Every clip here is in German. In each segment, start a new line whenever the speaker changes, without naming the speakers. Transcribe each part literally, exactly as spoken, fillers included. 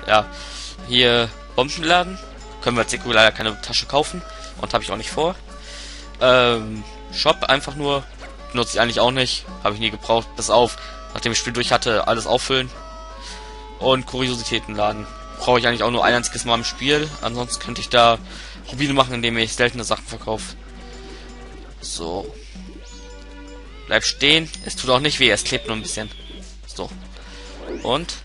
ja, hier Bombenladen. Können wir als Deko leider keine Tasche kaufen. Und habe ich auch nicht vor. Ähm, Shop einfach nur. Benutze ich eigentlich auch nicht. Habe ich nie gebraucht. Bis auf, nachdem ich das Spiel durch hatte, alles auffüllen. Und Kuriositätenladen. Brauche ich eigentlich auch nur ein einziges Mal im Spiel. Ansonsten könnte ich da Rubine machen, indem ich seltene Sachen verkaufe. So. Bleib stehen. Es tut auch nicht weh, es klebt nur ein bisschen. So. Und?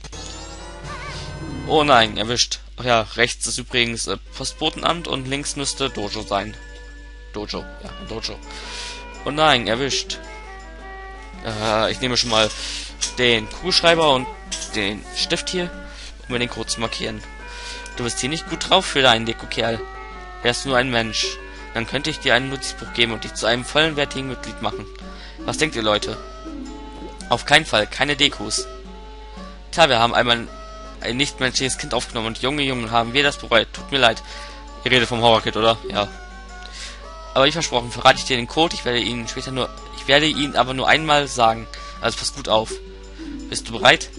Oh nein, erwischt. Ach ja, rechts ist übrigens äh, Postbotenamt und links müsste Dojo sein. Dojo, ja, Dojo. Oh nein, erwischt. Äh, ich nehme schon mal den Kugelschreiber und den Stift hier, um mir den Code zu markieren. Du bist hier nicht gut drauf für deinen Deko-Kerl. Wärst nur ein Mensch. Dann könnte ich dir ein Notizbuch geben und dich zu einem vollenwertigen Mitglied machen. Was denkt ihr, Leute? Auf keinen Fall, keine Dekos. Tja, wir haben einmal ein nichtmenschliches Kind aufgenommen und junge Jungen haben wir das bereut. Tut mir leid. Ihr redet vom Horror-Kid, oder? Ja. Aber wie versprochen, verrate ich dir den Code. Ich werde ihn später nur... Ich werde ihn aber nur einmal sagen. Also pass gut auf. Bist du bereit?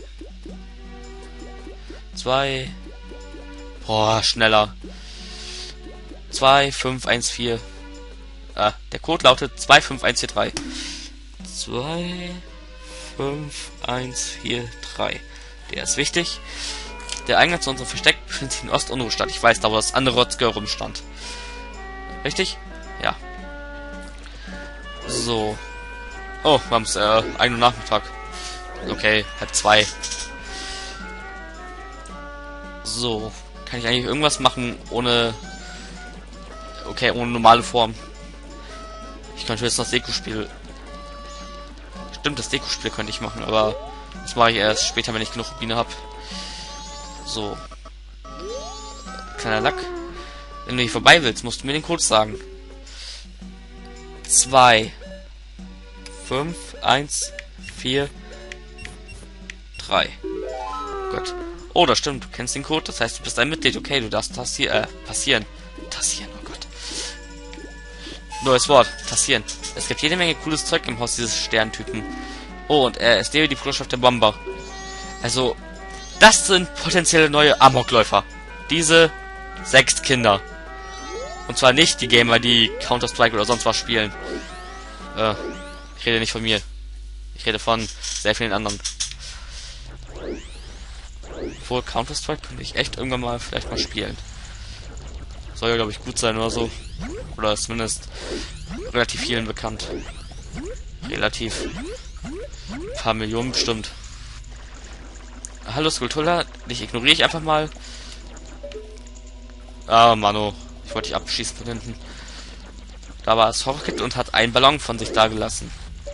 Zwei... Boah, schneller. zwei fünf eins vier. Ah, der Code lautet zwei fünf eins vier drei. zwei fünf eins vier drei. Der ist wichtig. Der Eingang zu unserem Versteck befindet sich in Ost-Unruhestadt. Ich weiß, da wo das andere Rotzke rumstand. Richtig? Ja. So. Oh, wir haben es äh, ein Uhr Nachmittag. Okay, halb zwei. So. Kann ich eigentlich irgendwas machen ohne... Okay, ohne normale Form. Ich könnte jetzt das Deko-Spiel... Stimmt, das Deko-Spiel könnte ich machen, aber... Das mache ich erst später, wenn ich genug Rubine habe. So. Kleiner Lack. Wenn du hier vorbei willst, musst du mir den Code sagen. zwei fünf eins vier drei. Gut. Oh, das stimmt. Du kennst den Code. Das heißt, du bist ein Mitglied. Okay, du darfst tassieren. Äh, passieren. Tassieren, oh Gott. Neues Wort. Tassieren. Es gibt jede Menge cooles Zeug im Haus dieses Sterntypen. Oh, und er ist der die Bruderschaft der Bomber. Also, das sind potenzielle neue Amokläufer. Diese sechs Kinder. Und zwar nicht die Gamer, die Counter-Strike oder sonst was spielen. Äh, ich rede nicht von mir. Ich rede von sehr vielen anderen. Obwohl, Counter-Strike könnte ich echt irgendwann mal vielleicht mal spielen. Soll ja, glaube ich, gut sein oder so. Oder ist zumindest relativ vielen bekannt. Relativ. Ein paar Millionen bestimmt. Hallo Skulptura, dich ignoriere ich einfach mal. Ah, Mano. Ich wollte dich abschießen von hinten. Da war es Horror-Kid und hat einen Ballon von sich da gelassen.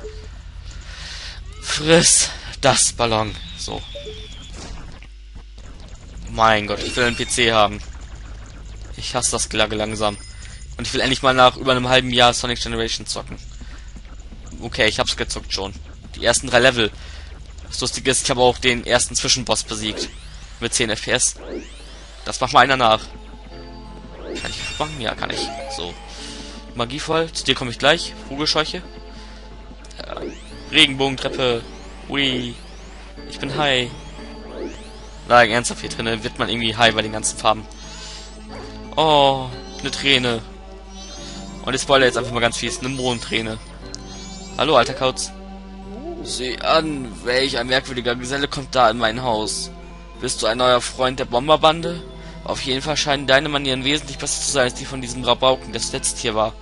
Friss das Ballon. So. Mein Gott, ich will einen P C haben. Ich hasse das Gelage langsam. Und ich will endlich mal nach über einem halben Jahr Sonic Generation zocken. Okay, ich hab's gezockt schon. Die ersten drei Level. Das Lustige ist, ich habe auch den ersten Zwischenboss besiegt. Mit zehn F P S. Das macht mal einer nach. Kann ich machen? Ja, kann ich. So. Magievoll. Zu dir komme ich gleich. Vogelscheuche. Ja. Regenbogentreppe. Ui. Ich bin high. Nein, ernsthaft, hier drinnen wird man irgendwie high bei den ganzen Farben. Oh, eine Träne. Und ich spoilere jetzt einfach mal ganz fies. Eine Mondträne. Hallo, alter Kauz. Sieh an, welch ein merkwürdiger Geselle kommt da in mein Haus. Bist du ein neuer Freund der Bomberbande? Auf jeden Fall scheinen deine Manieren wesentlich besser zu sein, als die von diesem Rabauken, das letzte hier war.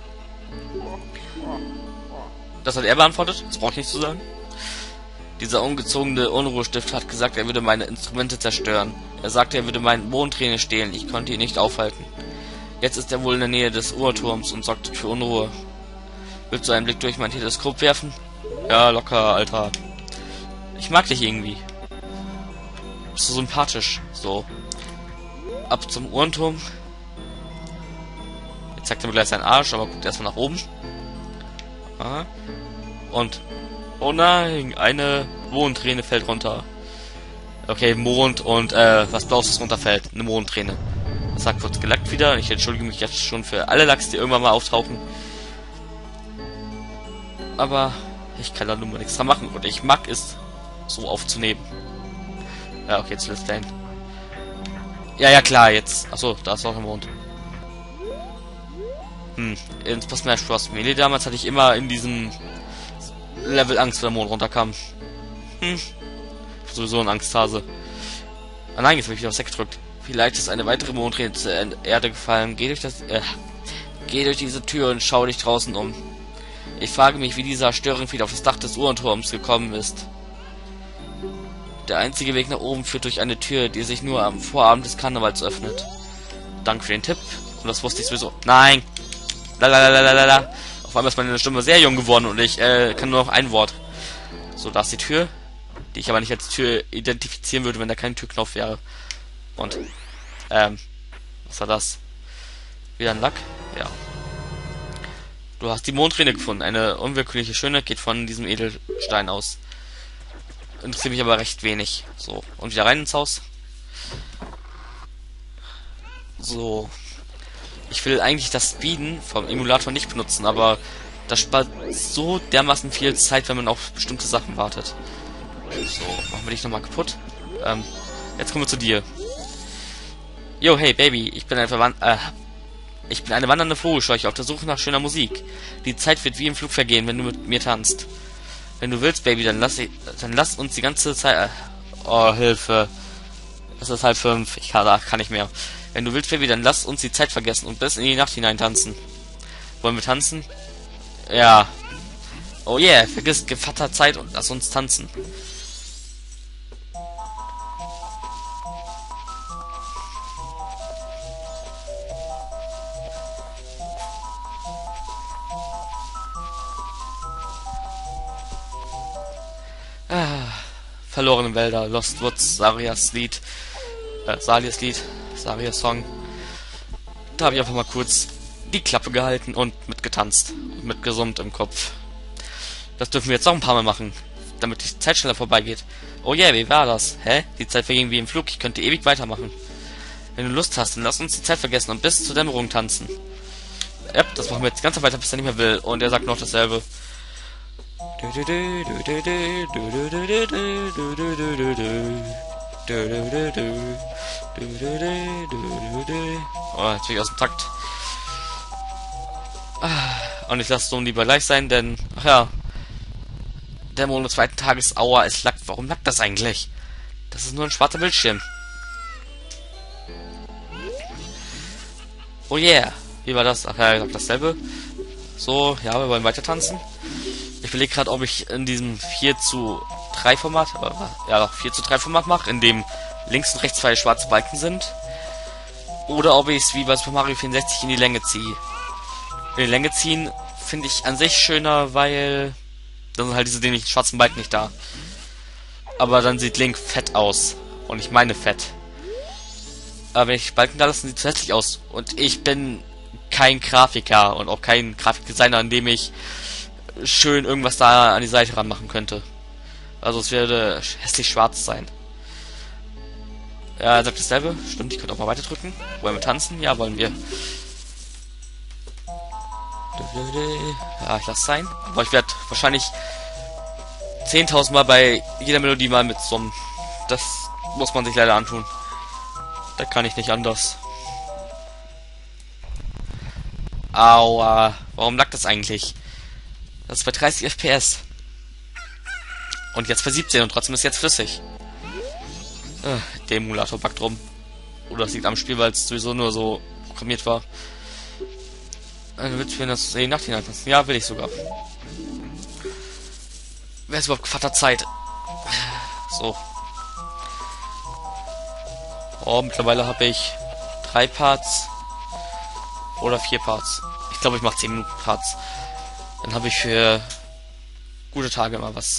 Das hat er beantwortet? Das brauche ich nicht zu sagen. Dieser ungezogene Unruhestift hat gesagt, er würde meine Instrumente zerstören. Er sagte, er würde meinen Mondträne stehlen. Ich konnte ihn nicht aufhalten. Jetzt ist er wohl in der Nähe des Uhrturms und sorgt für Unruhe. Willst du einen Blick durch mein Teleskop werfen? Ja, locker, Alter. Ich mag dich irgendwie. Bist du sympathisch. So. Ab zum Uhrenturm. Jetzt zeigt er mir gleich seinen Arsch, aber guckt erstmal nach oben. Aha. Und... Oh nein, eine Mondträne fällt runter. Okay, Mond und äh, was Blaues, das runterfällt. Eine Mondträne. Das hat kurz gelackt wieder. Ich entschuldige mich jetzt schon für alle Lachs, die irgendwann mal auftauchen. Aber ich kann da nun mal nichts dran machen. Und ich mag es, so aufzunehmen. Ja, okay, jetzt lässt er hin. Ja, ja, klar, jetzt. Achso, da ist auch der Mond. Hm, in Super Smash Bros. Melee damals hatte ich immer in diesem Level Angst, wenn der Mond runterkam. Hm. Sowieso ein Angsthase. Ah nein, jetzt habe ich wieder aufs Deck gedrückt. Vielleicht ist eine weitere Mondträne zur Erde gefallen. Geh durch das... Äh, geh durch diese Tür und schau dich draußen um. Ich frage mich, wie dieser Störenfried auf das Dach des Uhrenturms gekommen ist. Der einzige Weg nach oben führt durch eine Tür, die sich nur am Vorabend des Karnevals öffnet. Danke für den Tipp. Und das wusste ich sowieso. Nein! Lalalala. Auf einmal ist meine Stimme sehr jung geworden und ich äh, kann nur noch ein Wort. So, da ist die Tür, die ich aber nicht als Tür identifizieren würde, wenn da kein Türknopf wäre. Und, ähm, was war das? Wieder ein Lack? Ja. Du hast die Mondträne gefunden. Eine unwillkürliche Schöne geht von diesem Edelstein aus. Interessiert mich aber recht wenig. So, und wieder rein ins Haus. So. Ich will eigentlich das Speeden vom Emulator nicht benutzen, aber das spart so dermaßen viel Zeit, wenn man auf bestimmte Sachen wartet. So, machen wir dich nochmal kaputt. Ähm, jetzt kommen wir zu dir. Yo, hey Baby, ich bin ein Verwandt... Äh, ich bin eine wandernde Vogelscheuche auf der Suche nach schöner Musik. Die Zeit wird wie im Flug vergehen, wenn du mit mir tanzt. Wenn du willst, Baby, dann lass, ich, dann lass uns die ganze Zeit... Äh, oh, Hilfe. Es ist halb fünf. Ich kann, kann nicht mehr. Wenn du willst, Baby, dann lass uns die Zeit vergessen und bis in die Nacht hinein tanzen. Wollen wir tanzen? Ja. Oh yeah, vergiss Gevatter Zeit und lass uns tanzen. Ah, verlorene Wälder, Lost Woods, Sarias Lied, äh, Salias Lied, Sarias Song. Da habe ich einfach mal kurz die Klappe gehalten und mitgetanzt und mitgesummt im Kopf. Das dürfen wir jetzt auch ein paar Mal machen, damit die Zeit schneller vorbeigeht. Oh yeah, wie war das? Hä? Die Zeit verging wie im Flug, ich könnte ewig weitermachen. Wenn du Lust hast, dann lass uns die Zeit vergessen und bis zur Dämmerung tanzen. Ja, das machen wir jetzt die ganze Zeit weiter, bis er nicht mehr will. Und er sagt noch dasselbe. Oh, natürlich aus dem Takt. Und ich lasse so lieber gleich sein, denn, ach ja, der Mond des zweiten Tages, aua, es lackt. Warum lackt das eigentlich? Das ist nur ein schwarzer Bildschirm. Oh yeah, wie war das? Ach ja, ich sag dasselbe. So, ja, wir wollen weiter tanzen. Ich überlege gerade, ob ich in diesem vier zu drei Format, ja doch, vier zu drei Format mache, in dem links und rechts zwei schwarze Balken sind. Oder ob ich es wie bei Super Mario vierundsechzig in die Länge ziehe. In die Länge ziehen finde ich an sich schöner, weil dann sind halt diese den schwarzen Balken nicht da. Aber dann sieht Link fett aus. Und ich meine fett. Aber wenn ich Balken da lasse, sieht es hässlich aus. Und ich bin kein Grafiker und auch kein Grafikdesigner, an dem ich schön irgendwas da an die Seite ran machen könnte. Also es würde hässlich schwarz sein. Ja, er sagt dasselbe. Stimmt, ich könnte auch mal weiter drücken. Wollen wir tanzen? Ja, wollen wir. Ja, ich lasse es sein. Aber ich werde wahrscheinlich zehntausend Mal bei jeder Melodie mal mit so einem... Das muss man sich leider antun. Da kann ich nicht anders. Aua. Warum lag das eigentlich? Das ist bei dreißig F P S. Und jetzt für siebzehn und trotzdem ist jetzt flüssig. Äh, der Emulator backt rum. Oder das liegt am Spiel, weil es sowieso nur so programmiert war. Äh, willst du das in die Nacht hinein tanzen? Ja, will ich sogar. Wer ist überhaupt Gevatter Zeit? So. Oh, mittlerweile habe ich drei Parts. Oder vier Parts. Ich glaube, ich mache zehn Minuten Parts. Dann habe ich für gute Tage mal was.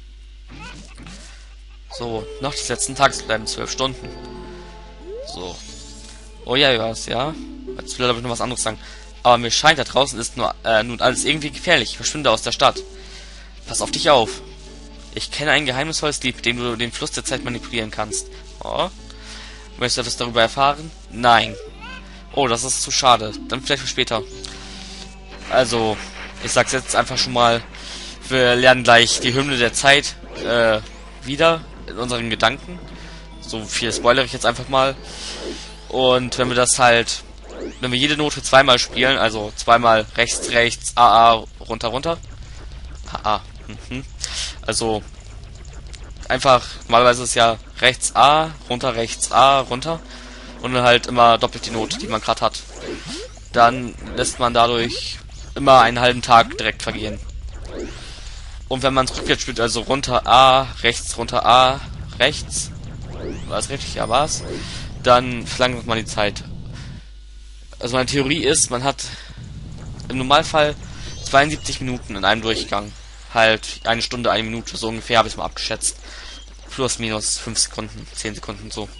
So, noch des letzten Tages bleiben zwölf Stunden. So. Oh ja, was, ja. Jetzt will ich noch was anderes sagen. Aber mir scheint, da draußen ist nur äh, nun alles irgendwie gefährlich. Ich verschwinde aus der Stadt. Pass auf dich auf. Ich kenne ein geheimnisvolles Lied, mit dem du den Fluss der Zeit manipulieren kannst. Oh. Möchtest du etwas darüber erfahren? Nein. Oh, das ist zu schade. Dann vielleicht für später. Also, ich sag's jetzt einfach schon mal. Wir lernen gleich die Hymne der Zeit äh, wieder in unseren Gedanken. So viel spoilere ich jetzt einfach mal. Und wenn wir das halt, wenn wir jede Note zweimal spielen, also zweimal rechts, rechts, A, A, runter, runter. A, A. Mhm. Also einfach, normalerweise ist ja rechts A, runter, rechts A, runter. Und dann halt immer doppelt die Note, die man gerade hat. Dann lässt man dadurch immer einen halben Tag direkt vergehen. Und wenn man es rückwärts spielt, also runter A, rechts, runter A, rechts, war es richtig? Ja, war's. Dann verlangsamt man die Zeit. Also meine Theorie ist, man hat im Normalfall zweiundsiebzig Minuten in einem Durchgang. Halt eine Stunde, eine Minute, so ungefähr habe ich mal abgeschätzt. Plus, minus fünf Sekunden, zehn Sekunden so.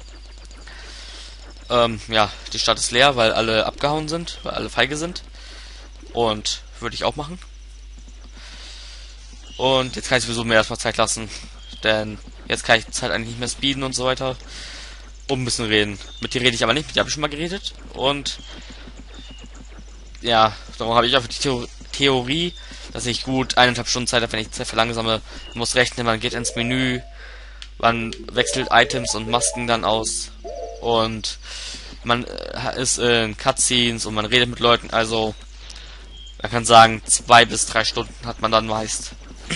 Ähm, ja, die Stadt ist leer, weil alle abgehauen sind, weil alle feige sind. Und würde ich auch machen. Und jetzt kann ich sowieso mir erstmal Zeit lassen. Denn jetzt kann ich die Zeit eigentlich nicht mehr speeden und so weiter. Um ein bisschen reden. Mit dir rede ich aber nicht, mit dir habe ich schon mal geredet. Und ja, darum habe ich einfach die Theor Theorie, dass ich gut eineinhalb Stunden Zeit habe, wenn ich die Zeit verlangsame. Man muss rechnen, man geht ins Menü, man wechselt Items und Masken dann aus. Und man ist in Cutscenes und man redet mit Leuten, also man kann sagen, zwei bis drei Stunden hat man dann meist.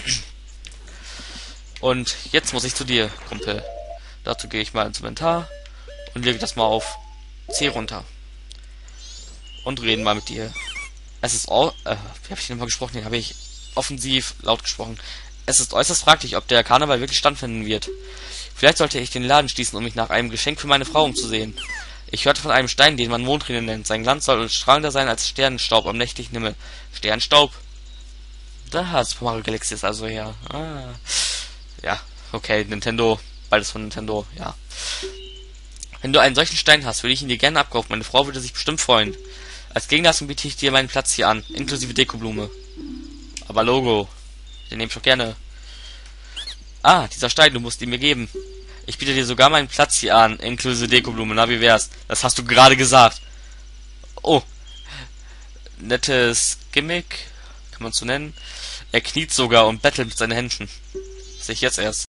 Und jetzt muss ich zu dir, Kumpel. Dazu gehe ich mal ins Inventar und lege das mal auf C runter. Und reden mal mit dir. Es ist all, äh, wie habe ich denn mal gesprochen? Den habe ich offensiv laut gesprochen. Es ist äußerst fraglich, ob der Karneval wirklich stattfinden wird. Vielleicht sollte ich den Laden schließen, um mich nach einem Geschenk für meine Frau umzusehen. Ich hörte von einem Stein, den man Mondrine nennt. Sein Glanz soll strahlender sein als Sternenstaub am nächtlichen Himmel. Sternstaub? Da hat Super Mario Galaxy ist also her. Ah. Ja, okay, Nintendo, beides von Nintendo, ja. Wenn du einen solchen Stein hast, würde ich ihn dir gerne abkaufen. Meine Frau würde sich bestimmt freuen. Als Gegenleistung biete ich dir meinen Platz hier an, inklusive Dekoblume. Aber Logo, den nehme ich doch gerne. Ah, dieser Stein, du musst ihn mir geben. Ich biete dir sogar meinen Platz hier an, inklusive Dekoblume. Na, wie wär's? Das hast du gerade gesagt. Oh. Nettes Gimmick, kann man so nennen. Er kniet sogar und bettelt mit seinen Händen. Sehe ich jetzt erst.